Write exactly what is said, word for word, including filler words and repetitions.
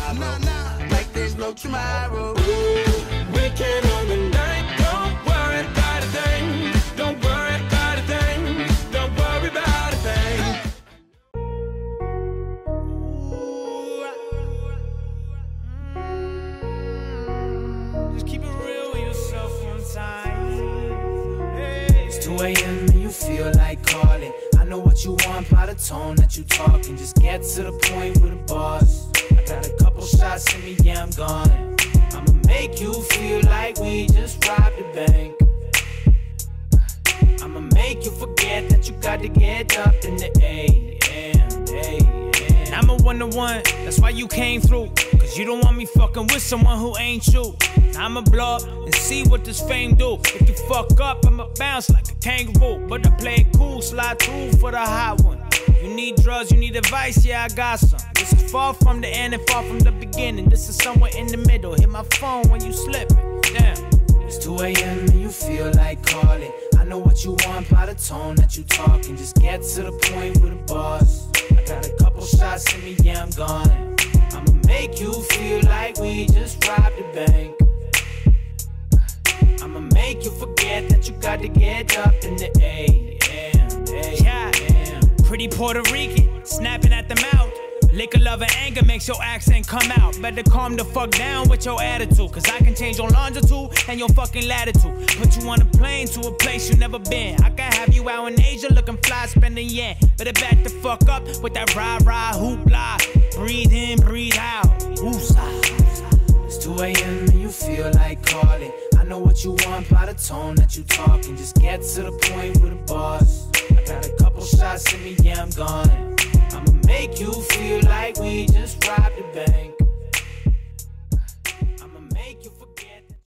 tomorrow. Nah, nah, like there's no tomorrow. Weekend on the night, don't worry about a thing. Don't worry about a thing. Don't worry about a thing. Just keep it real with yourself sometimes. Hey. It's two A M and you feel like calling. I know what you want by the tone that you talking. Just get to the point with the boss. I got a couple shots in me, yeah, I'm gone. I'ma make you feel like we just robbed the bank. I'ma make you forget that you got to get up in the A M, A M. I'm a one-to-one, that's why you came through. Cause you don't want me fucking with someone who ain't you. I'ma blow up and see what this fame do. If you fuck up, I'ma bounce like a kangaroo. But I play it cool, slide through for the hot one. You need drugs, you need advice, yeah, I got some. This is far from the end and far from the beginning. This is somewhere in the middle. Hit my phone when you slip it, damn. It's two A M and you feel like calling. I know what you want by the tone that you talking. Just get to the point with the boss. I got a couple shots in me, yeah, I'm gone. I'ma make you feel like we just robbed the bank. I'ma make you forget that you got to get up in the A M, A M. Yeah, pretty Puerto Rican, snapping at the mouth. Liquor, love, and anger makes your accent come out. Better calm the fuck down with your attitude. Cause I can change your longitude and your fucking latitude. Put you on a plane to a place you never been. I can have you out in Asia looking fly, spending yen. Better back the fuck up with that rah-rah hoopla. Breathe in, breathe out. Woosah. It's two A M and you feel like calling. I know what you want by the tone that you talking. Just get to the point with the boss. I got a couple shots in me, yeah, I'm gone. I'ma make you feel like we just robbed